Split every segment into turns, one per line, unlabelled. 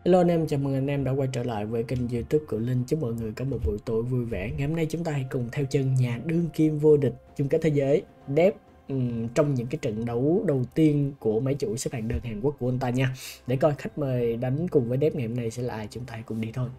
Hello anh em, chào mừng anh em đã quay trở lại với kênh YouTube của Linh. Chúc mọi người có một buổi tối vui vẻ. Ngày hôm nay chúng ta hãy cùng theo chân nhà đương kim vô địch chung kết thế giới Dev trong những cái trận đấu đầu tiên của máy chủ xếp hạng đơn Hàn Quốc của anh ta nha. Để coi khách mời đánh cùng với Dev ngày hôm nay sẽ là ai, chúng ta hãy cùng đi thôi.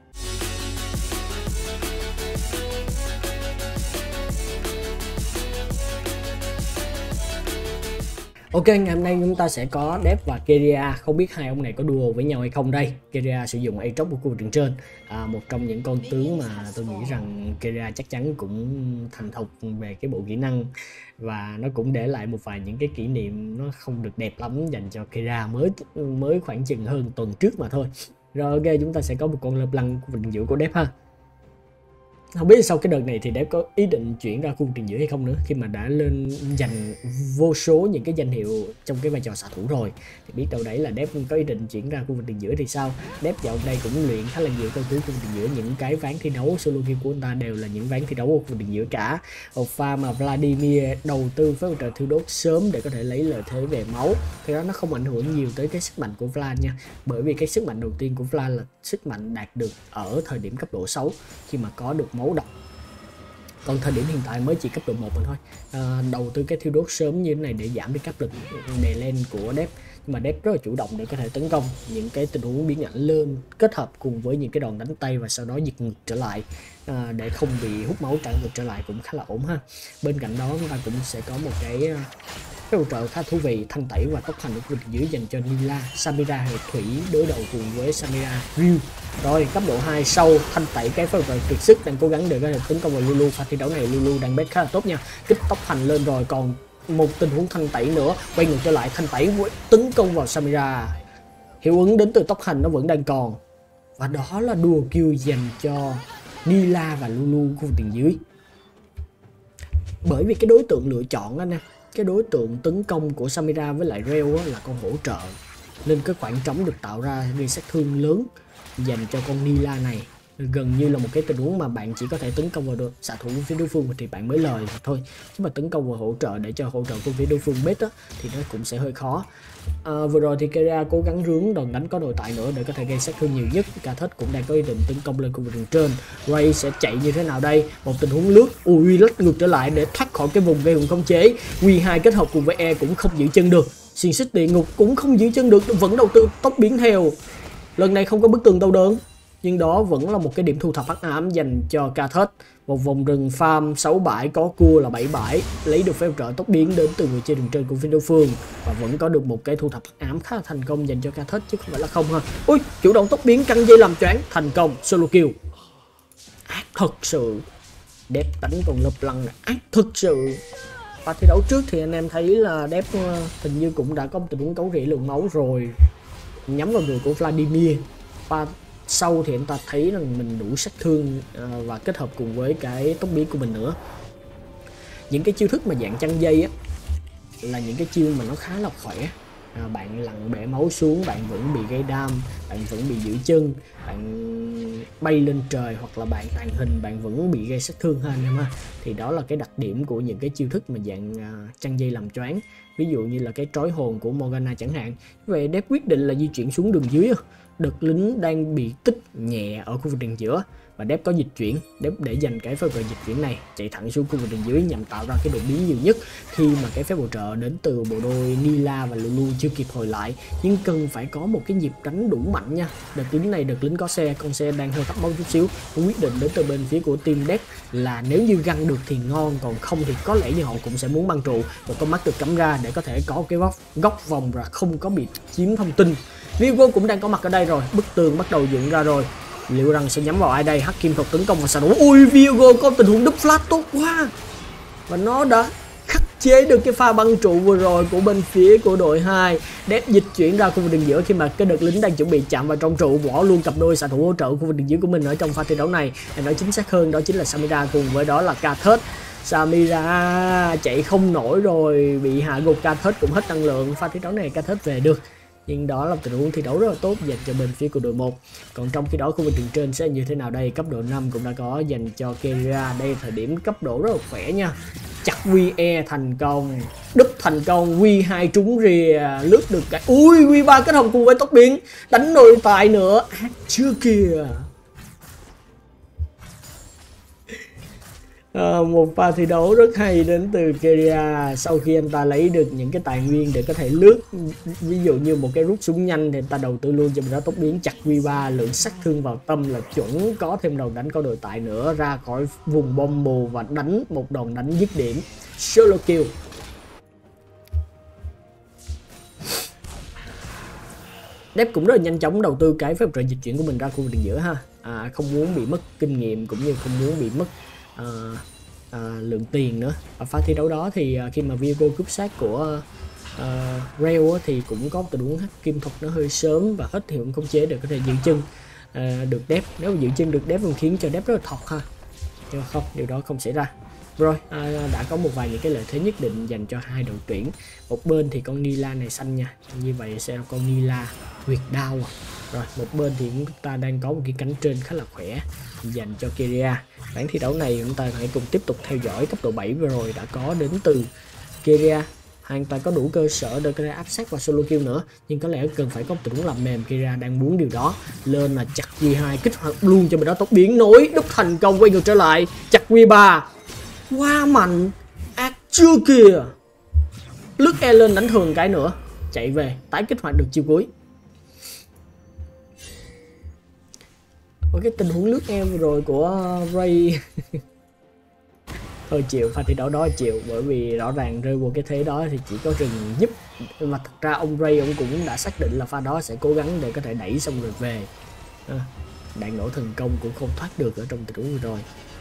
Ok, ngày hôm nay chúng ta sẽ có Dev và Keria. Không biết hai ông này có duo với nhau hay không đây. Keria sử dụng Aatrox của khu vực đường trên, một trong những con tướng mà tôi nghĩ rằng Keria chắc chắn cũng thành thục về cái bộ kỹ năng, và nó cũng để lại một vài những cái kỷ niệm nó không được đẹp lắm dành cho Keria mới khoảng chừng hơn tuần trước mà thôi. Rồi ok, chúng ta sẽ có một con lợp lăng khu vực đường giữa của Dev ha. Không biết sau cái đợt này thì Dev có ý định chuyển ra khu vực tiền giữa hay không nữa, khi mà đã lên giành vô số những cái danh hiệu trong cái vai trò xạ thủ rồi, thì biết đâu đấy là Dev có ý định chuyển ra khu vực tiền giữa thì sao. Dev dạo đây cũng luyện khá là nhiều con tướng khu vực tiền giữa, những cái ván thi đấu solo game của anh ta đều là những ván thi đấu ở khu vực tiền giữa cả. Một pha mà Vladimir đầu tư với hỗ trợ thiêu đốt sớm để có thể lấy lợi thế về máu, thì đó nó không ảnh hưởng nhiều tới cái sức mạnh của Vlad nha, bởi vì cái sức mạnh đầu tiên của Vlad là sức mạnh đạt được ở thời điểm cấp độ 6 khi mà có được máu độc. Còn thời điểm hiện tại mới chỉ cấp độ 1 mà thôi. Đầu tư cái thiêu đốt sớm như thế này để giảm đi áp lực đè lên của Dev, nhưng mà Dev rất là chủ động để có thể tấn công những cái tình huống biến ảnh lên, kết hợp cùng với những cái đòn đánh tay và sau đó giật ngược trở lại, để không bị hút máu trả ngược trở lại cũng khá là ổn ha. Bên cạnh đó chúng ta cũng sẽ có một cái hỗ trợ khá thú vị, thanh tẩy và tốc hành ở khu vực dưới dành cho Nilah. Samira hệ thủy đối đầu cùng với Samira Ryu. Rồi cấp độ 2 sau thanh tẩy cái phối hợp tuyệt sức đang cố gắng để có thể tấn công vào Lulu. Pha thi đấu này Lulu đang bét khá là tốt nha, kích tốc hành lên rồi, còn một tình huống thanh tẩy nữa, quay ngược trở lại thanh tẩy tấn công vào Samira. Hiệu ứng đến từ tốc hành nó vẫn đang còn, và đó là duo kill dành cho Nilah và Lulu khu vực tiền dưới. Bởi vì cái đối tượng lựa chọn anh em, cái đối tượng tấn công của Samira với lại Reo là con hỗ trợ, nên cái khoảng trống được tạo ra gây sát thương lớn dành cho con Nilah này. Gần như là một cái tình huống mà bạn chỉ có thể tấn công vào xạ thủ phía đối phương thì bạn mới lời thôi, chứ mà tấn công vào hỗ trợ để cho hỗ trợ của phía đối phương bết thì nó cũng sẽ hơi khó. Vừa rồi thì Keria cố gắng rướng đòn đánh có nội tại nữa để có thể gây sát thương nhiều nhất. Kathot cũng đang có ý định tấn công lên khu vực đường trên. Ray sẽ chạy như thế nào đây? Một tình huống lướt, lách ngược trở lại để thoát khỏi cái vùng gây hùng khống chế. Q2 kết hợp cùng với E cũng không giữ chân được. Xiên xích địa ngục cũng không giữ chân được, vẫn đầu tư tốc biến theo. Lần này không có bức tường đau đớn, nhưng đó vẫn là một cái điểm thu thập hắc ám dành cho Kathot. Một vòng rừng farm 6 bãi có cua là 7 bãi, lấy được phép trợ tốc biến đến từ người chơi đường trên của phía đối phương, và vẫn có được một cái thu thập hắc ám khá là thành công dành cho Kathot chứ không phải là không ha. Ui, chủ động tốc biến căng dây làm choáng thành công, solo kill. Ác thật sự. Dev đánh còn lập lăng này, ác thực sự. Và thi đấu trước thì anh em thấy là Dev hình như cũng đã có một tình huống cấu rỉ lượng máu rồi, nhắm vào người của Vladimir. Và sau thì anh ta thấy rằng mình đủ sát thương, và kết hợp cùng với cái tốc biến của mình nữa. Những cái chiêu thức mà dạng chăn dây á là những cái chiêu mà nó khá là khỏe. Bạn lặn bể máu xuống, bạn vẫn bị gây đam, bạn vẫn bị giữ chân, bạn bay lên trời hoặc là bạn tàng hình, bạn vẫn bị gây sát thương ha anh em ha. Thì đó là cái đặc điểm của những cái chiêu thức mà dạng chăn dây làm choáng. Ví dụ như là cái trói hồn của Morgana chẳng hạn. Vậy Dev quyết định là di chuyển xuống đường dưới. Đợt lính đang bị tích nhẹ ở khu vực đường giữa, và Dev có dịch chuyển. Dev để dành cái phép hỗ trợ dịch chuyển này chạy thẳng xuống khu vực đường dưới nhằm tạo ra cái đột biến nhiều nhất khi mà cái phép hỗ trợ đến từ bộ đôi Nilah và Lulu chưa kịp hồi lại. Nhưng cần phải có một cái nhịp đánh đủ mạnh nha. Đợt lính này, đợt lính có xe, con xe đang hơi thấp máu chút xíu. Quyết định đến từ bên phía của team Dev là nếu như găng được thì ngon, còn không thì có lẽ như họ cũng sẽ muốn băng trụ. Một con mắt được cắm ra để có thể có cái góc vòng và không có bị chiếm thông tin. Vigo cũng đang có mặt ở đây rồi, bức tường bắt đầu dựng ra rồi. Liệu rằng sẽ nhắm vào ai đây? Hắc kim thuật tấn công vào xạ thủ. Ui, Vigo có tình huống đúp flash tốt quá, và nó đã khắc chế được cái pha băng trụ vừa rồi của bên phía của đội 2. Dev dịch chuyển ra khu vực đường giữa khi mà cái đợt lính đang chuẩn bị chạm vào trong trụ, bỏ luôn cặp đôi xạ thủ hỗ trợ khu vực đường giữa của mình ở trong pha thi đấu này. Để nói chính xác hơn đó chính là Samira cùng với đó là Kathot. Samira chạy không nổi rồi, bị hạ gục. Kathot cũng hết năng lượng. Pha thi đấu này Kathot về được. Nhưng đó là tình huống thi đấu rất là tốt dành cho bên phía của đội 1. Còn trong khi đó khu vực đường trên sẽ như thế nào đây? Cấp độ 5 cũng đã có dành cho Keria. Đây là thời điểm cấp độ rất là khỏe nha. Chặt QE thành công, đúp thành công, Q2 trúng rìa, lướt được cái ui Q3 kết hợp cùng với tốc biến, đánh nội tại nữa, chưa kìa. Một pha thi đấu rất hay đến từ Keria sau khi anh ta lấy được những cái tài nguyên để có thể lướt, ví dụ như một cái rút súng nhanh thì anh ta đầu tư luôn cho mình đó tốc biến, chặt Q3, lượng sát thương vào tâm là chuẩn, có thêm đòn đánh có đội tại nữa, ra khỏi vùng bom mù và đánh một đòn đánh dứt điểm solo kill. Depp cũng rất là nhanh chóng đầu tư cái phép trợ dịch chuyển của mình ra khu vực đường giữa ha, không muốn bị mất kinh nghiệm cũng như không muốn bị mất lượng tiền nữa. Ở pha thi đấu đó thì khi mà Viego cướp sát của Rail thì cũng có một tình huống kim thuật nó hơi sớm và hết thì cũng khống chế để có thể giữ chân được Depp. Nếu mà giữ chân được Depp cũng khiến cho Depp rất là thọt ha, nhưng mà không, điều đó không xảy ra. Rồi đã có một vài những cái lợi thế nhất định dành cho hai đội tuyển. Một bên thì con Nila này xanh nha, như vậy sẽ là con Nila huyệt đao Rồi một bên thì chúng ta đang có một cái cánh trên khá là khỏe dành cho Keria. Bản thi đấu này chúng ta hãy cùng tiếp tục theo dõi. Cấp độ 7 vừa rồi đã có đến từ Keria, hoàn toàn có đủ cơ sở để có thể áp sát vào solo kill nữa, nhưng có lẽ cần phải có một tình huống làm mềm. Keria đang muốn điều đó, lên là chặt Q2 kích hoạt luôn cho mình đó tốc biến, nối đúc thành công, quay ngược trở lại chặt Q3, quá mạnh, ác chưa kìa, lướt E lên đánh thường cái nữa, chạy về tái kích hoạt được chiêu cuối. Ở cái tình huống lướt em vừa rồi của Ray hơi chịu, pha thi đấu đó chịu, bởi vì rõ ràng rơi vào cái thế đó thì chỉ có rừng giúp, mà thật ra ông Ray ông cũng đã xác định là pha đó sẽ cố gắng để có thể đẩy xong rồi về. Đạn nổ thần công cũng không thoát được ở trong tình huống vừa rồi.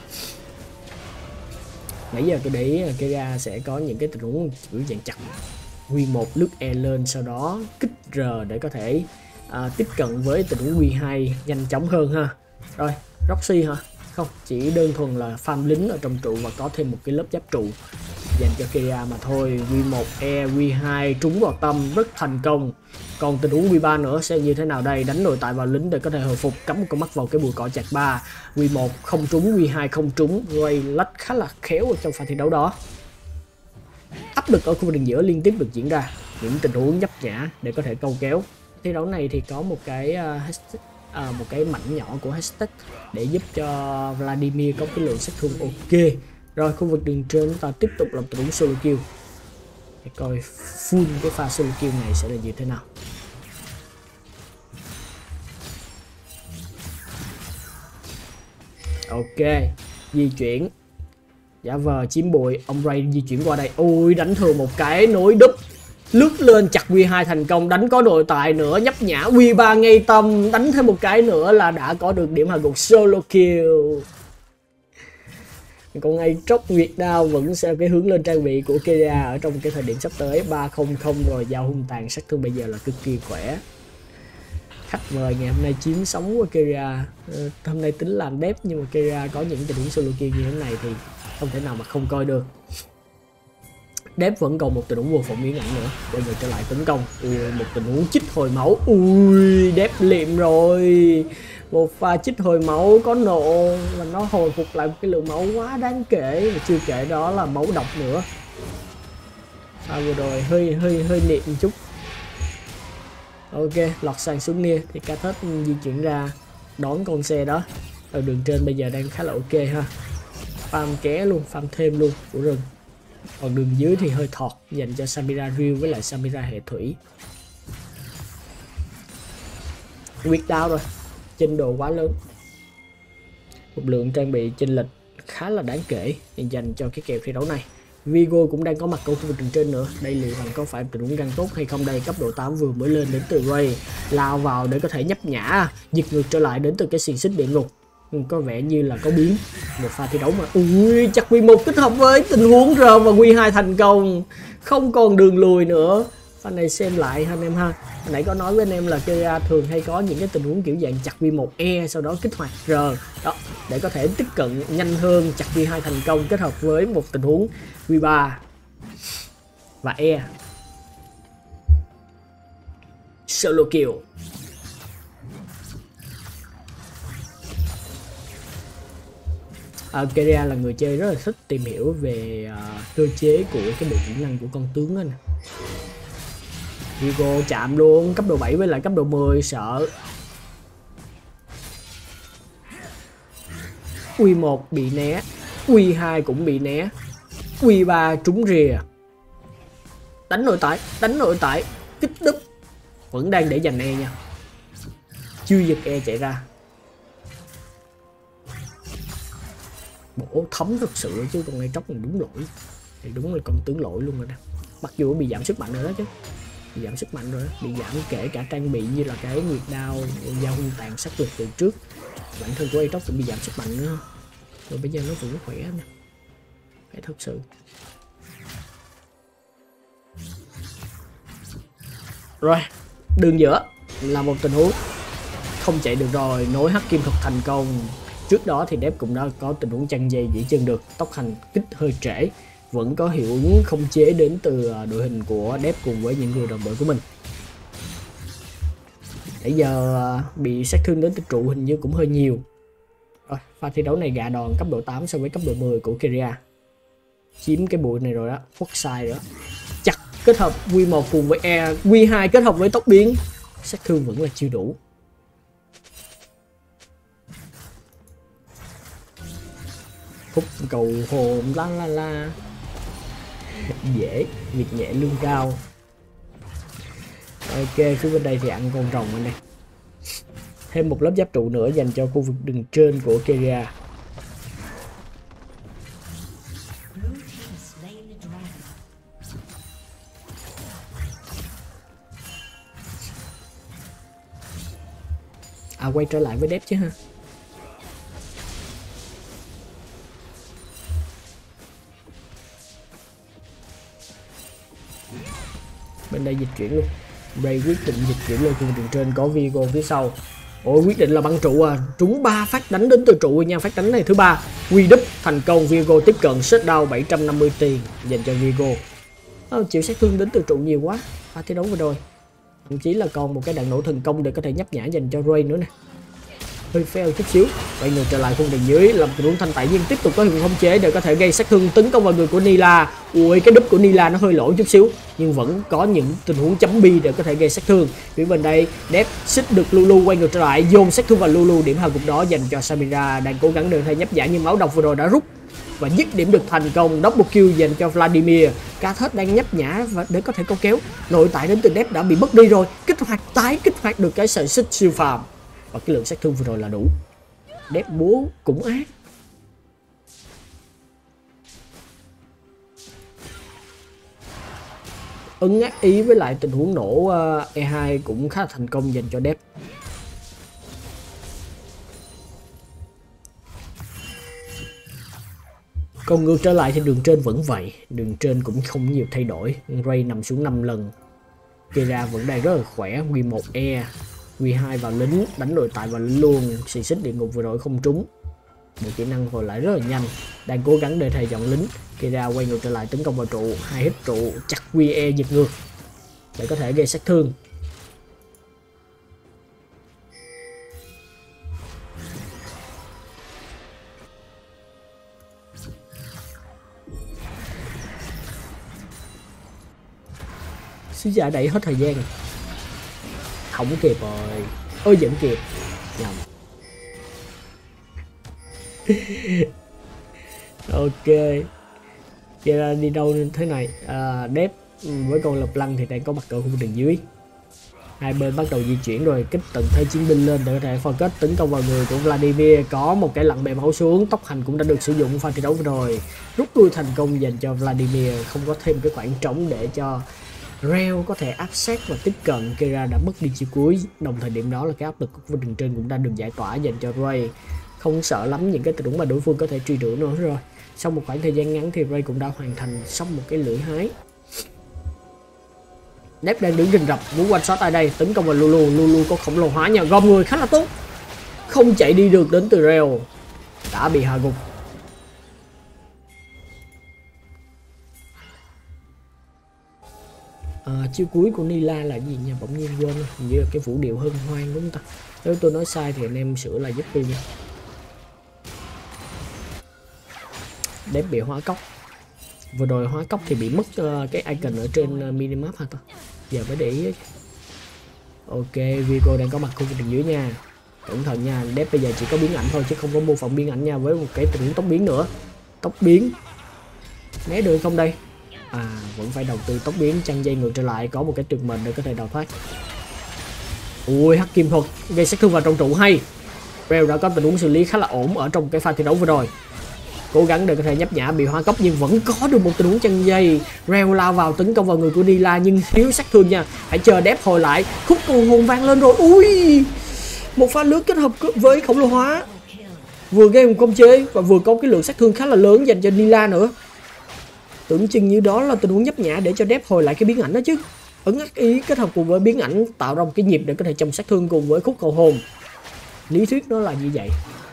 Nãy giờ tôi để Keria sẽ có những cái tình huống kiểu dạng chặt Q1 lướt E lên, sau đó kích R để có thể tiếp cận với tình huống Q2 nhanh chóng hơn ha. Rồi Roxy hả? Không, chỉ đơn thuần là farm lính ở trong trụ và có thêm một cái lớp giáp trụ dành cho Keria mà thôi. Q1 E, Q2 trúng vào tâm rất thành công. Còn tình huống Q3 nữa sẽ như thế nào đây? Đánh nội tại vào lính để có thể hồi phục, cắm một con mắt vào cái bụi cỏ chặt 3. Q1 không trúng, Q2 không trúng, Ray lách khá là khéo ở trong pha thi đấu đó. Áp lực ở khu vực đường giữa liên tiếp được diễn ra, những tình huống nhấp nhã để có thể câu kéo. Thi đấu này thì có một cái một cái mảnh nhỏ của hashtag để giúp cho Vladimir có cái lượng sát thương ok. Rồi khu vực đường trên chúng ta tiếp tục làm tình huống solo kill để coi full cái pha solo kill này sẽ là như thế nào. Ok, di chuyển giả vờ chiếm bụi, ông Ray di chuyển qua đây, ui đánh thường một cái nối đúp, lướt lên chặt Q2 thành công, đánh có đội tại nữa, nhấp nhã Q3 ngay tâm, đánh thêm một cái nữa là đã có được điểm hạ gục solo kill. Còn ngay Trốc Nguyệt Đao vẫn theo cái hướng lên trang bị của Keria ở trong cái thời điểm sắp tới 300 rồi, giao hung tàn sát thương bây giờ là cực kỳ khỏe. Khách mời ngày hôm nay chiếm sóng của Keria, hôm nay tính làm Depp nhưng mà Keria có những tình huống solo kill như thế này thì không thể nào mà không coi được. Depp vẫn còn một tình huống vô phụng biến ảnh nữa, quay ngược trở lại tấn công, một tình huống chích hồi máu, ui Depp liệm rồi, một pha chích hồi máu có nộ và nó hồi phục lại một cái lượng máu quá đáng kể, và chưa kể đó là máu độc nữa. Pha vừa rồi hơi niệm một chút. Ok, lọt sàn xuống nia thì cả thết di chuyển ra đón con xe đó. Ở đường trên bây giờ đang khá là ok ha, farm ké luôn, farm thêm luôn của rừng. Còn đường dưới thì hơi thọt dành cho Samira Ryu với lại Samira hệ thủy. Quyết đau rồi, chênh đồ quá lớn, một lượng trang bị chênh lệch khá là đáng kể dành cho cái kèo thi đấu này. Viego cũng đang có mặt ở khu vực đường trên nữa. Đây liệu rằng có phải tình huống găng tốt hay không đây? Cấp độ 8 vừa mới lên đến từ Ray, lao vào để có thể nhấp nhã, giật ngược trở lại đến từ cái xiềng xích địa ngục. Có vẻ như là có biến. Một pha thi đấu mà ui chặt Q1 kết hợp với tình huống R và Q2 thành công, không còn đường lùi nữa. Pha này xem lại anh em ha. Nãy có nói với anh em là Keria thường hay có những cái tình huống kiểu dạng chặt Q1 E sau đó kích hoạt R đó để có thể tiếp cận nhanh hơn, chặt Q2 thành công kết hợp với một tình huống Q3 và E solo kill. Keria là người chơi rất là thích tìm hiểu về cơ chế của cái bộ kỹ năng của con tướng đó nè. Vigo chạm luôn, cấp độ 7 với lại cấp độ 10 sợ. Q1 bị né, Q2 cũng bị né, Q3 trúng rìa. Đánh nội tại, kích đúp. Vẫn đang để dành E nha. Chưa giật E chạy ra. Bổ thấm thật sự chứ con này tróc này đúng lỗi. Thì đúng là con tướng lỗi luôn rồi nè. Mặc dù bị giảm sức mạnh rồi đó chứ. Bị giảm sức mạnh rồi đó. Bị giảm kể cả trang bị như là cái nhiệt đao, dao hung tàn sát lục từ trước. Bản thân của Aatrox cũng bị giảm sức mạnh nữa. Rồi bây giờ nó vẫn khỏe nè. Khỏe thật sự. Rồi, đường giữa là một tình huống không chạy được rồi, nối hắc kim thuật thành công. Trước đó thì Depp cũng đã có tình huống chăn dây dĩ chân được, tốc hành kích hơi trễ. Vẫn có hiệu ứng không chế đến từ đội hình của Depp cùng với những người đồng đội của mình. Nãy giờ bị sát thương đến từ trụ hình như cũng hơi nhiều. Rồi, pha thi đấu này gạ đòn cấp độ 8 so với cấp độ 10 của Keria. Chiếm cái bụi này rồi đó, khuất sai rồi đó. Chặt kết hợp Q1 cùng với E, Q2 kết hợp với tốc biến. Sát thương vẫn là chưa đủ. Hút cầu hồn la la la. Dễ, việc nhẹ lương cao. Ok, phía bên đây thì ăn con rồng ở đây. Thêm một lớp giáp trụ nữa dành cho khu vực đường trên của Keria. Quay trở lại với Depp chứ ha. Bên đây dịch chuyển luôn. Ray quyết định dịch chuyển lên khu vực đường trên, có Vigo phía sau. Ôi, quyết định là băng trụ à. Trúng 3 phát đánh đến từ trụ nha. Phát đánh này thứ 3. Quy đúp thành công, Vigo tiếp cận, shutdown 750 tiền dành cho Vigo. Chịu sát thương đến từ trụ nhiều quá. Pha thi đấu vừa rồi thậm chí là còn một cái đạn nổ thần công để có thể nhấp nhã dành cho Ray nữa nè. Hơi fail chút xíu. Quay ngược trở lại khung đường dưới, làm tình huống thanh tại nhiên tiếp tục có hiệu khống chế để có thể gây sát thương tấn công vào người của Nilah. Ui, cái đúp của Nilah nó hơi lỗi chút xíu nhưng vẫn có những tình huống chấm bi để có thể gây sát thương. Phía bên đây Depp xích được Lulu, quay ngược trở lại dồn sát thương vào Lulu. Điểm hạ gục đó dành cho Samira, đang cố gắng đường thay nhấp nhã nhưng máu độc vừa rồi đã rút và dứt điểm được thành công. Double kill dành cho Vladimir. Cá thết đang nhấp nhã và để có thể câu kéo. Nội tại đến từ Depp đã bị mất đi rồi. Kích hoạt được cái sợi xích siêu phàm. Và cái lượng sát thương vừa rồi là đủ. Depp búa cũng ác. Ứng ác ý với lại tình huống nổ E2 cũng khá là thành công dành cho Depp. Còn ngược trở lại thì đường trên vẫn vậy. Đường trên cũng không nhiều thay đổi. Ray nằm xuống 5 lần. Keria vẫn đang rất là khỏe. Q1 E, Q2 vào lính, đánh nội tại vào lính luôn. Xì xích địa ngục vừa rồi không trúng. Bộ kỹ năng hồi lại rất là nhanh. Đang cố gắng để thầy chọn lính. Keria quay ngược trở lại tấn công vào trụ. 2 hit trụ, chặt QE giật ngược để có thể gây sát thương. Sứ giả đẩy hết thời gian. Không kịp rồi. Ôi vẫn kịp. Nhầm. Ok. Vậy ra đi đâu thế này. Depp với con lập lăng thì đang có mặt ở khu vực đường dưới. Hai bên bắt đầu di chuyển rồi, kích tận thế chiến binh lên để có thể focus tấn công vào người của Vladimir. Có một cái lặn bè máu xuống, tốc hành cũng đã được sử dụng pha thi đấu vừa rồi. Rút lui thành công dành cho Vladimir, không có thêm cái khoảng trống để cho Reo có thể áp sát và tiếp cận. Keria đã mất đi chiêu cuối. Đồng thời điểm đó là cái áp lực của đường trên cũng đã được giải tỏa dành cho Ray. Không sợ lắm những cái tình huống mà đối phương có thể truy đuổi nữa rồi. Sau một khoảng thời gian ngắn thì Ray cũng đã hoàn thành xong một cái lưỡi hái. Depp đang đứng rình rập muốn one shot ai đây, tấn công vào Lulu. Lulu có khổng lồ hóa nhà gom người khá là tốt, không chạy đi được đến từ Reo, đã bị hạ gục. chiêu cuối của Nila là gì nha, bỗng nhiên quên rồi. Hình như là cái vũ điệu hân hoan đúng không ta? Nếu tôi nói sai thì anh em sửa lại giúp tôi nha. Đếp bị hóa cốc. Vừa rồi hóa cốc thì bị mất cái icon ở trên minimap hả ta? Giờ mới để ý. Ok, Vigo đang có mặt khu vực đường dưới nha. Cẩn thận nha, Đếp bây giờ chỉ có biến ảnh thôi chứ không có mô phỏng biến ảnh nha, với một cái tình huống tốc biến nữa. Tốc biến. Né được không đây? À, vẫn phải đầu tư tốc biến, chăn dây ngược trở lại, có một cái tuyệt mệnh để có thể đào thoát. Ui, hắc kim thuật gây sát thương vào trong trụ hay. Reo đã có tình huống xử lý khá là ổn ở trong cái pha thi đấu vừa rồi. Cố gắng để có thể nhấp nhã, bị hóa cốc nhưng vẫn có được một tình huống chăn dây. Reo lao vào tấn công vào người của Nila nhưng thiếu sát thương nha. Hãy chờ Đép hồi lại. Khúc cầu hồn vang lên rồi. Ui, một pha lướt kết hợp với khổng lồ hóa, vừa gây một công chế và vừa có cái lượng sát thương khá là lớn dành cho Nila nữa. Tưởng chừng như đó là tình huống nhấp nhã để cho Đép hồi lại cái biến ảnh đó chứ. Ấn ác ý kết hợp cùng với biến ảnh tạo ra một cái nhịp để có thể chồng sát thương cùng với khúc cầu hồn. Lý thuyết nó là như vậy.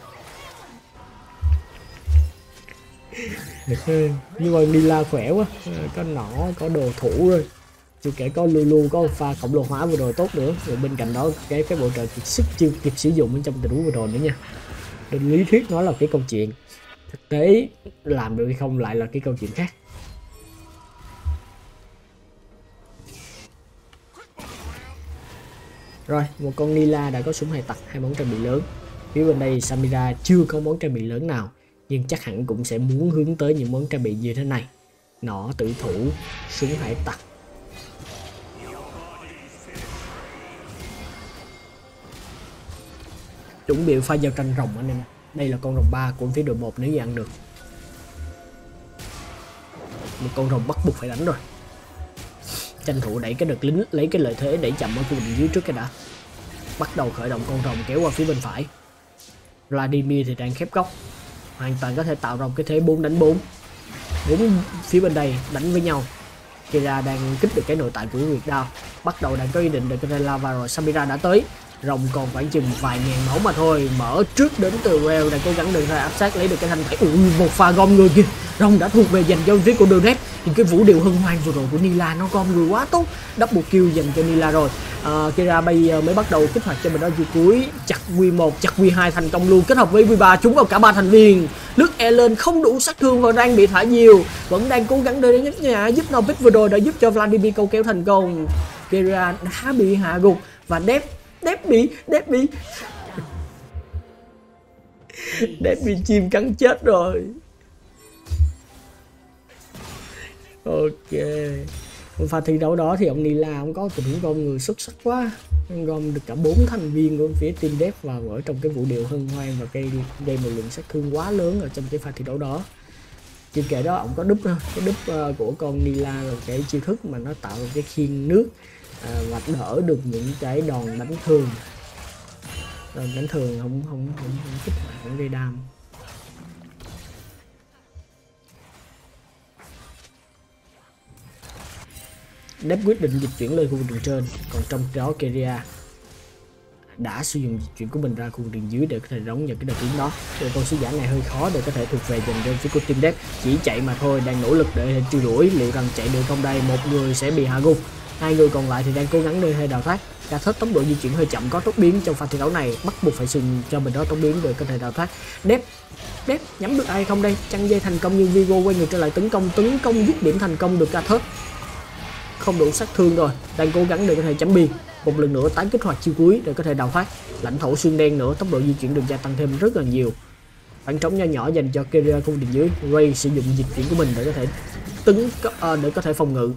Nhưng mà Nila khỏe quá, có nỏ, có đồ thủ rồi, chưa kể có Lulu, có pha khổng lồ hóa vừa rồi tốt nữa. Rồi bên cạnh đó cái bộ trợ kiệt sức chưa kịp sử dụng bên trong tình huống vừa rồi nữa nha. Nên lý thuyết nó là cái câu chuyện, thực tế làm được hay không lại là cái câu chuyện khác. Rồi, một con Nila đã có súng hai tặc, 2 món trang bị lớn. Phía bên đây Samira chưa có món trang bị lớn nào, nhưng chắc hẳn cũng sẽ muốn hướng tới những món trang bị như thế này. Nỏ tử thủ, súng hải tặc. Chuẩn bị pha giao tranh rồng anh em. Đây là con rồng 3 của phía đội 1 nếu như ăn được. Một con rồng bắt buộc phải đánh rồi. Tranh thủ đẩy cái đợt lính, lấy cái lợi thế đẩy chậm ở khu vực dưới trước cái đã. Bắt đầu khởi động con rồng kéo qua phía bên phải. Vladimir thì đang khép góc, hoàn toàn có thể tạo ra một cái thế 4 đánh 4. 4 phía bên đây đánh với nhau. Kira đang kích được cái nội tại của Nguyệt Đao, bắt đầu đang có ý định để có thể lao vào rồi. Samira đã tới, rồng còn khoảng chừng vài ngàn máu mà thôi. Mở trước đến từ Reo đang cố gắng đường ra áp sát lấy được cái thanh thể. Ui, một pha gom người kia, rồng đã thuộc về dành cho phía của Đường Red. Thì cái vũ điệu hân hoan vừa rồi của Nila nó gom người quá tốt, double kill dành cho Nila rồi. Kira bây giờ mới bắt đầu kích hoạt cho mình đó chiêu cuối, chặt Q1 chặt Q2 thành công luôn, kết hợp với Q3 trúng vào cả 3 thành viên. Lướt e lên không đủ sát thương và đang bị thả diều, vẫn đang cố gắng đưa đến nhắc nhã giúp Novic vừa rồi đã giúp cho Vladimir câu kéo thành công. Kira đã bị hạ gục và Đép bị chim cắn chết rồi. Ok, pha thi đấu đó thì ông Nila không có tình huống gom người xuất sắc quá, gom được cả 4 thành viên của phía team Đép vào ở trong cái vũ điệu hân hoan và gây một lượng sát thương quá lớn ở trong cái pha thi đấu đó. Chưa kể đó ông có đúp, cái đúp của con Nila là cái chiêu thức mà nó tạo cái khiên nước và đỡ được những cái đòn đánh thường. Đánh thường không kích hoạt, không gây đam. Đép quyết định dịch chuyển lên khu vực đường trên, còn trong đó Keria đã sử dụng dịch chuyển của mình ra khu vực đường dưới để có thể đón nhận cái đợt tiến đó. Rồi con sứ giả này hơi khó để có thể thuộc về dành cho phía của team Đép, chỉ chạy mà thôi, đang nỗ lực để truy đuổi. Liệu rằng chạy được không đây? Một người sẽ bị hạ gục, 2 người còn lại thì đang cố gắng đưa hơi đào thoát. Cả thớt tốc độ di chuyển hơi chậm, có tốc biến trong pha thi đấu này, bắt buộc phải dùng cho mình đó tốc biến để có thể đào thoát. Đép nhắm được ai không đây? Chăn dây thành công nhưng Vigo quay người trở lại tấn công dứt điểm thành công được. Cả thớt không đủ sát thương rồi, đang cố gắng để có thể chấm biên. Một lần nữa tái kích hoạt chiêu cuối để có thể đào thoát. Lãnh thổ xương đen nữa, tốc độ di chuyển được gia tăng thêm rất là nhiều. Khoảng trống nho nhỏ dành cho Keria khu vực dưới. Ray sử dụng dịch chuyển của mình để có thể để có thể phòng ngự.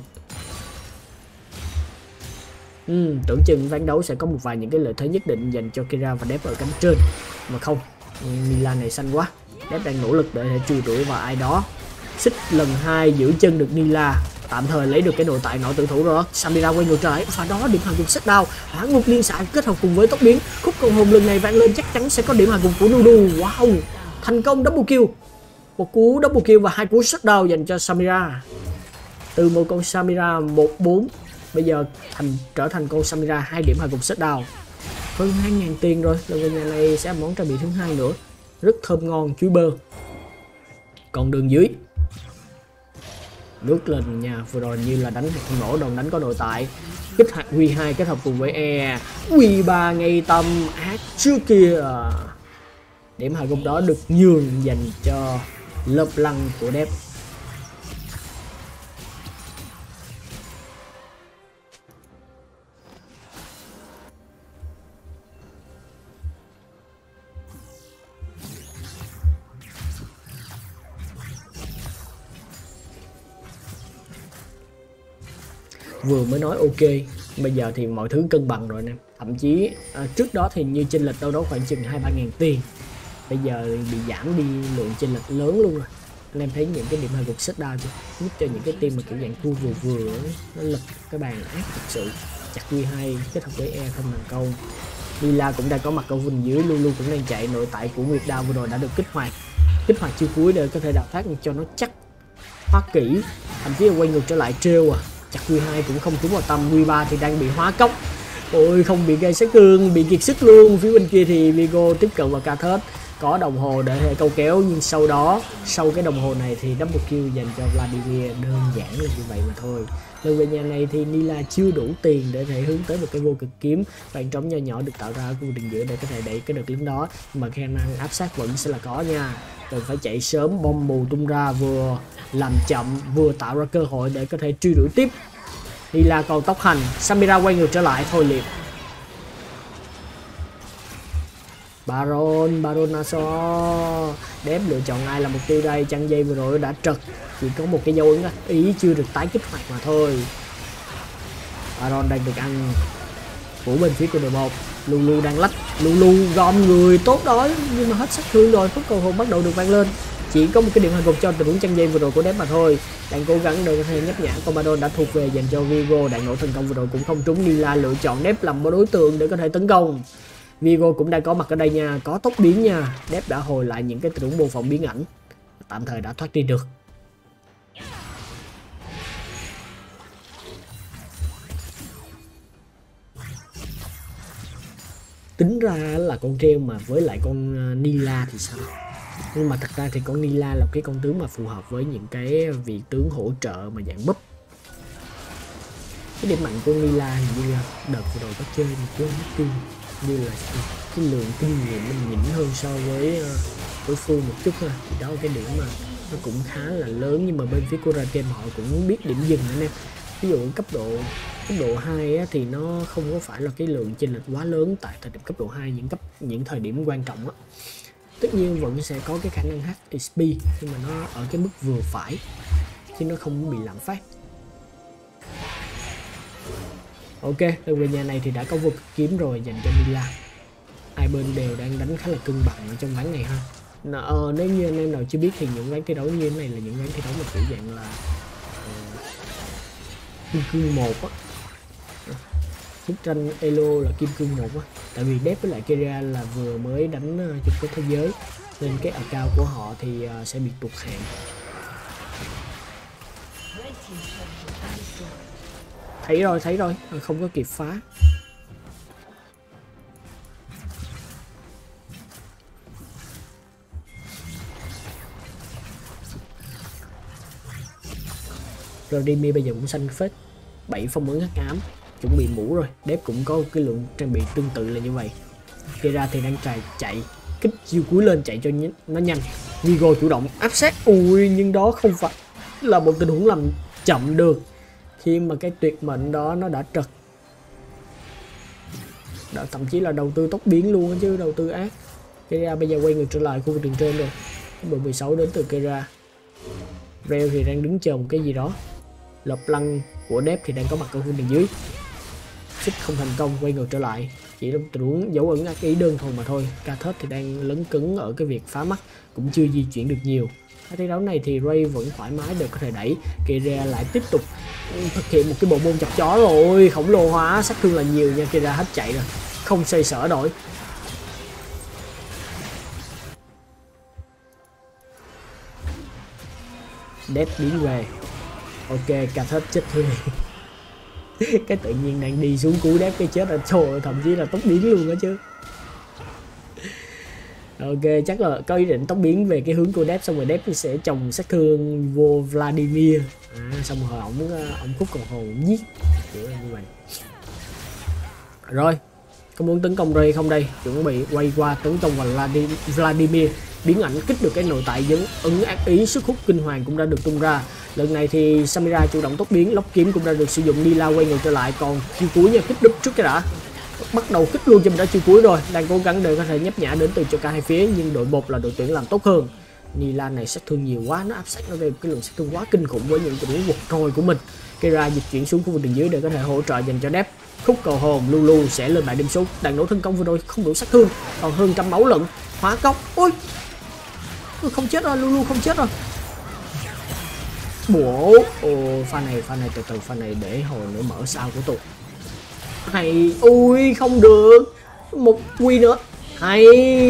Tưởng chừng ván đấu sẽ có một vài những cái lợi thế nhất định dành cho Kira và Đép ở cánh trên, mà không. Nila này xanh quá. Đép đang nỗ lực để truy đuổi vào ai đó. Xích lần 2 giữ chân được Nila, tạm thời lấy được cái nội tại nọ tử thủ rồi. Samira quay ngược trở lại, và đó điểm hạ gục set down, hỏa ngục liên xạ kết hợp cùng với tốc biến. Khúc cầu hồn lần này vang lên chắc chắn sẽ có điểm hạ gục của Dudu. Wow, thành công double kill, một cú double kill và 2 cú set down dành cho Samira. Từ một con Samira 1-4 bây giờ trở thành con Samira 2 điểm hạ gục set down, hơn 2.000 tiền rồi. Lần về nhà này sẽ món trang bị thứ 2 nữa, rất thơm ngon chuối bơ. Còn đường dưới Nước lên nha, vừa rồi như là đánh một nổ đòn đánh có nội tại. Kích hoạt Q2 kết hợp cùng với E, Q3 ngay tâm ác trước kia. Điểm hạ gục đó được nhường dành cho lớp lăng của Đép. Vừa mới nói ok, bây giờ thì mọi thứ cân bằng rồi nè. Thậm chí trước đó thì như chênh lệch đâu đó khoảng chừng 2-3 ngàn tiền, bây giờ bị giảm đi lượng chênh lệch lớn luôn rồi. Anh em thấy những cái điểm hạ gục set down chưa, giúp cho những cái team mà kiểu dạng thua vừa vừa nó lật cái bàn ác thực sự. Chặt Q2 kết hợp với E không thành công. Lila cũng đang có mặt ở vùng dưới, Lulu cũng đang chạy. Nội tại của Nguyệt Đao vừa rồi đã được kích hoạt chiêu cuối để có thể đào thoát cho nó chắc, hóa kỹ. Thậm chí là quay ngược trở lại trêu chặt Q2 cũng không trúng vào tâm. Q3 thì đang bị hóa cốc, ôi không bị gây sát thương, bị kiệt sức luôn. Phía bên kia thì Vigo tiếp cận vào Kathus, có đồng hồ để câu kéo, nhưng sau cái đồng hồ này thì double kill dành cho Vladimir, đơn giản là như vậy mà thôi. Lần về nhà này thì Nila chưa đủ tiền để thể hướng tới một cái vô cực kiếm, khoảng trống nho nhỏ được tạo ra ở khu đường giữa để có thể đẩy cái đợt lính đó, nhưng mà khả năng áp sát vẫn sẽ là có nha. Cần phải chạy sớm, bom mù tung ra, vừa làm chậm vừa tạo ra cơ hội để có thể truy đuổi tiếp. Nila còn tốc hành, Samira quay ngược trở lại thôi liệt. Baron Nashor. Đếm lựa chọn ai là mục tiêu đây? Chăn dây vừa rồi đã trật, chỉ có một cái dấu ấn ý chưa được tái kích hoạt mà thôi. Baron đang được ăn của bên phía của đội 1. Lulu đang lách, Lulu gom người tốt đó, nhưng mà hết sát thương rồi. Phút cầu hồn bắt đầu được vang lên, chỉ có một cái điểm hạ gục cho tình huống chăn dây vừa rồi của Đép mà thôi. Đang cố gắng để có thể nhấp nhã, con Baron đã thuộc về dành cho Vigo. Đạn nổ thành công vừa rồi cũng không trúng. Nila lựa chọn Đép làm một đối tượng để có thể tấn công. Vigo cũng đang có mặt ở đây nha, có tốc biến nha. Đép đã hồi lại những cái tình huống mô phỏng biến ảnh, tạm thời đã thoát đi được. Tính ra là con treo mà với lại con Nila thì sao, nhưng mà thật ra thì con Nila là cái con tướng mà phù hợp với những cái vị tướng hỗ trợ mà dạng búp. Cái điểm mạnh của Nila hình như là đợt vừa rồi có chơi thì quên mất tiêu, như là cái lượng kinh nghiệm mình nhỉnh hơn so với đối phương một chút ha. Thì đó là cái điểm mà nó cũng khá là lớn, nhưng mà bên phía của Rakem họ cũng biết điểm dừng anh em. Ví dụ cấp độ 2 á, thì nó không có phải là cái lượng chênh lệch quá lớn tại thời điểm cấp độ 2, những thời điểm quan trọng á. Tất nhiên vẫn sẽ có cái khả năng HSP, nhưng mà nó ở cái mức vừa phải chứ nó không bị lạm phát. Ok, lần về nhà này thì đã có vô cực kiếm rồi dành cho Nila. Hai bên đều đang đánh khá là cân bằng trong ván này ha. Nếu như anh em nào chưa biết thì những ván thi đấu như thế này là những ván thi đấu mà kiểu dạng là kim cương 1 á. Bức tranh Elo là kim cương 1 á. Tại vì Đép với lại Keria là vừa mới đánh chung kết thế giới, nên cái account của họ thì sẽ bị tụt hạng. Thấy rồi, không có kịp phá. Vladimir bây giờ cũng xanh phết, 7 phong ấn hắc ám, chuẩn bị mũ rồi. Đép cũng có cái lượng trang bị tương tự là như vậy. Kira thì đang chạy kích chiêu cuối lên chạy cho nó nhanh. Vigo chủ động áp sát, ui nhưng đó không phải là một tình huống làm chậm được, khi mà cái tuyệt mệnh đó nó đã trật. Đó, thậm chí là đầu tư tốc biến luôn chứ, đầu tư ác. Kira bây giờ quay ngược trở lại khu vực đường trên rồi. Đội 16 đến từ Kira. Reo thì đang đứng chờ một cái gì đó. Lập lăng của Đép thì đang có mặt ở khu đường dưới. Xích không thành công, quay ngược trở lại, chỉ là một tình huống dấu ấn ác ý đơn thuần mà thôi. Kathus thì đang lấn cứng ở cái việc phá mắt, cũng chưa di chuyển được nhiều. Cái thi đấu này thì Ray vẫn thoải mái đều có thể đẩy. Kira lại tiếp tục thực hiện một cái bộ môn chọc chó rồi, khổng lồ hóa, sát thương là nhiều nha. Kira hết chạy rồi, không xoay sở nổi. Đép biến về. Ok, Kathus chết thương. Cái tự nhiên đang đi xuống cứu Đép cái chết rồi, trời ơi, thậm chí là tốc biến luôn đó chứ. Ok, chắc là có ý định tốc biến về cái hướng của Depp, xong rồi Depp sẽ trồng sát thương vô Vladimir. Xong rồi ổng khúc còn hồn giết kiểu như vậy. Rồi, có muốn tấn công Ray không đây? Chuẩn bị quay qua tấn công vào Vladimir. Biến ảnh kích được cái nội tại dấn ứng ác ý, sức hút kinh hoàng cũng đã được tung ra. Lần này thì Samira chủ động tốc biến, lốc kiếm cũng đã được sử dụng, Nila quay ngược trở lại, còn chiêu cuối nha, kích đúp trước cái đã. Bắt đầu kích luôn cho mình đã chiêu cuối rồi, đang cố gắng để có thể nhấp nhả đến từ cho cả hai phía, nhưng đội 1 là đội tuyển làm tốt hơn. Nila này sát thương nhiều quá, nó áp sát nó về cái lượng sát thương quá kinh khủng với những tình huống vượt trôi của mình. Kira dịch chuyển xuống khu vực đường dưới để có thể hỗ trợ dành cho Depp. Khúc cầu hồn Lulu sẽ lên lại đêm số, đàn nổ thân công vừa rồi không đủ sát thương, còn hơn trăm máu lận. Hóa cốc, ôi không chết rồi, Lulu không chết rồi. Bổ, pha này từ từ, pha này để hồi nữa mở sao của tôi. Hay, ui không được, một quy nữa. Hay,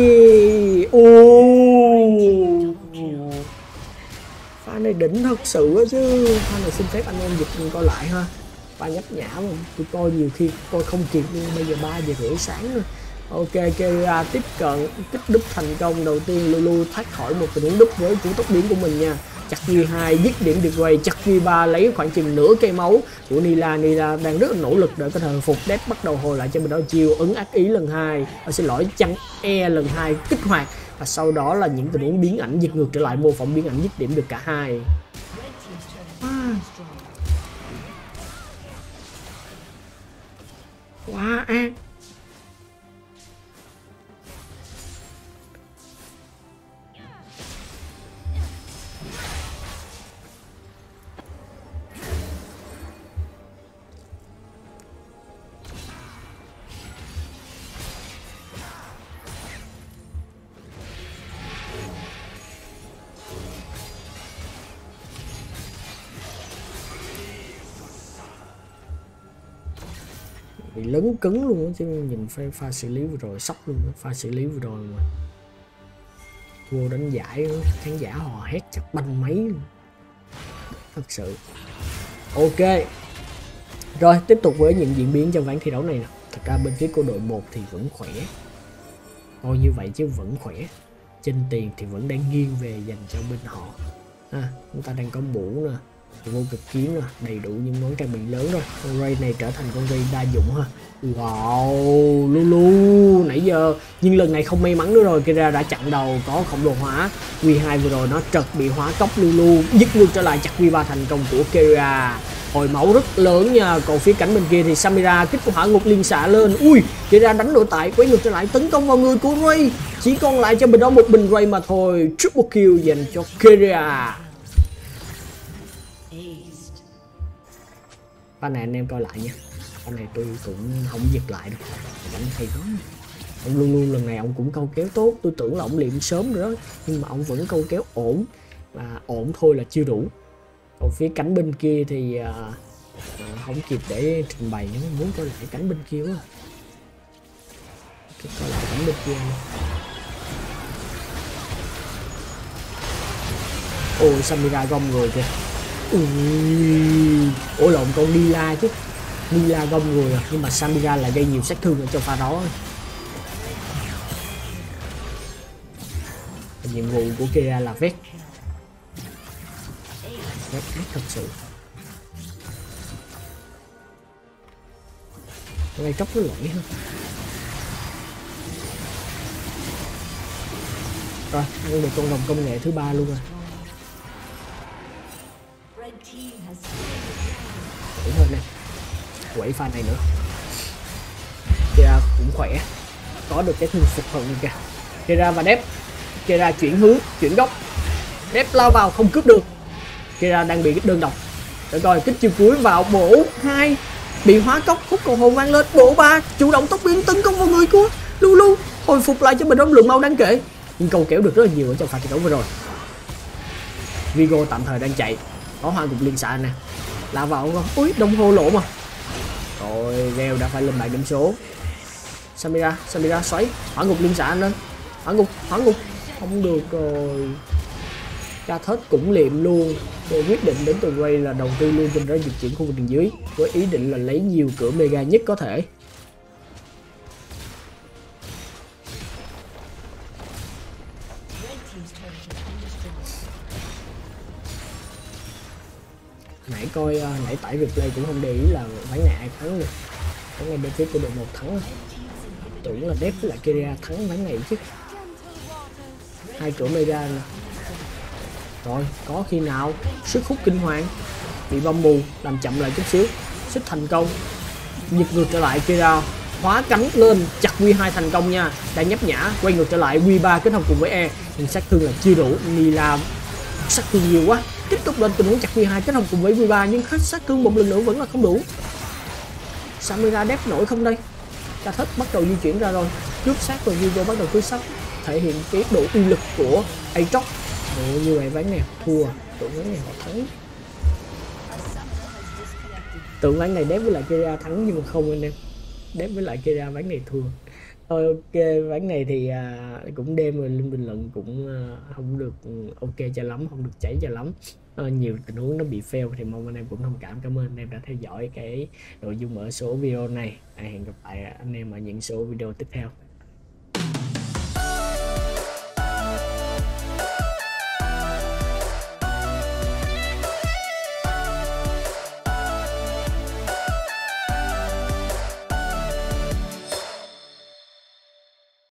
pha này đỉnh thật sự á chứ. Pha này xin phép anh em dịch coi lại ha. Pha nhấp nhã mà tôi coi nhiều khi coi không kịp luôn, bây giờ 3 giờ rưỡi sáng rồi. Ok, Kira tiếp cận kích đúp thành công đầu tiên. Lulu thoát khỏi một tình huống đúp với cú tốc biến của mình nha. Chặt G2 dứt điểm được quay, chặt G3 lấy khoảng chừng nửa cây máu của Nila. Nila đang rất là nỗ lực để có thể hồi phục. Depp bắt đầu hồi lại cho mình đó chiêu ứng ác ý lần 2, xin lỗi, chăn e lần 2 kích hoạt, và sau đó là những tình huống biến ảnh giật ngược trở lại, mô phỏng biến ảnh dứt điểm được cả hai. Quá ác. Bị lấn cứng luôn á chứ, nhìn pha xử lý vừa rồi sốc luôn á, pha xử lý vừa rồi mà vô đánh giải khán giả hò hét chặt banh máy luôn. Thật sự. Ok, rồi tiếp tục với những diễn biến trong ván thi đấu này nè. Thật ra bên phía của đội 1 thì vẫn khỏe, coi như vậy chứ vẫn khỏe. Trên tiền thì vẫn đang nghiêng về dành cho bên họ. Chúng ta đang có mũ nè, vô cực kiếm nè, đầy đủ những món trang bị lớn rồi. Con Ray này trở thành con Ray đa dụng ha. Wow, Lulu nãy giờ, nhưng lần này không may mắn nữa rồi. Kira đã chặn đầu, có khổng lồ hóa. Q2 vừa rồi nó trật bị hóa cốc. Lulu dứt ngược trở lại, chặt Q3 thành công của Kira. Hồi máu rất lớn nha. Còn phía cánh bên kia thì Samira kích của hỏa ngục liên xạ lên. Ui, Kira đánh nội tại, quay ngược trở lại tấn công vào người của Ray. Chỉ còn lại cho mình đó một mình Ray mà thôi. Triple kill dành cho Kira. Pha này anh em coi lại nha. Pha này tôi cũng không giật lại đâu, vẫn hay quá. Ông luôn luôn lần này ông cũng câu kéo tốt. Tôi tưởng là ông liệm sớm rồi đó, nhưng mà ông vẫn câu kéo ổn, và ổn thôi là chưa đủ. Còn phía cánh bên kia thì không kịp để trình bày nữa, muốn coi lại cánh bên kia quá. Coi lại cánh bên kia. Ôi Samira gom người kìa. Ủa lộn, con Nila chứ. Nila gom người nhưng mà Samira là gây nhiều sát thương ở trong pha đó. Nhiệm vụ của Kira là vét ác thật sự. Đây tróc nó lỗi hơn. Rồi, đây là con rồng công nghệ thứ 3 luôn rồi. Quẩy hơn nè, quẩy pha này nữa. Kira cũng khỏe, có được cái thương phục hận kìa. Kira và Depp. Kira chuyển hướng, chuyển góc. Depp lao vào không cướp được. Kira đang bị đơn độc. Để coi kích chiêu cuối vào, bổ 2 bị hóa cốc, khúc cầu hồn vang lên, bổ 3 chủ động tốc biến tấn công vào người của Lulu, hồi phục lại cho mình đống lượng mau đáng kể, nhưng câu kéo được rất là nhiều ở trong pha thi đấu vừa rồi. Vigo tạm thời đang chạy, có hoa cục liên xạ nè, lao vào không? Ui, đồng hồ lộ mà. Rồi Reo đã phải lên bài điểm số. Samira xoáy, hỏa ngục liên xạ lên, hỏa ngục không được rồi. Ca thết cũng liệm luôn. Tôi quyết định đến từ Ray là đầu tư luôn trên đó dịch chuyển khu vực đường dưới, với ý định là lấy nhiều cửa mega nhất có thể. Nãy coi nãy tải replay cũng không để ý là ván này ai thắng được. Ván này bên phía của đội 1 thắng. Tưởng là Death với lại Keria thắng ván này chứ. Hai chỗ Mega nè. Rồi có khi nào sức hút kinh hoàng bị bom mù làm chậm lại chút xíu. Xích thành công, giật ngược trở lại Keria, hóa cánh lên chặt Q2 thành công nha. Đã nhấp nhã quay ngược trở lại Q3 kết hợp cùng với E, nhưng sát thương là chưa đủ. Nila sát thương nhiều quá, tiếp tục lên tình huống chặt Q2 kết hợp cùng với Q3 nhưng hết sát thương một lần nữa vẫn là không đủ. Samira đép nổi không đây? Ca Thất bắt đầu di chuyển ra rồi, cướp sát và Vigo bắt đầu cướp sát, thể hiện cái độ uy lực của Aatrox. Như vậy ván này thua, tưởng ván này họ thắng. Tưởng ván này đép với lại Keria thắng nhưng mà không anh em, đép với lại Keria ván này thua. Thôi ok, ván này thì cũng đêm rồi, lên bình luận cũng không được ok cho lắm, không được chảy cho lắm. Nhiều tình huống nó bị fail thì mong anh em cũng thông cảm. Cảm ơn anh em đã theo dõi cái nội dung ở số video này. Hẹn gặp lại anh em ở những số video tiếp theo.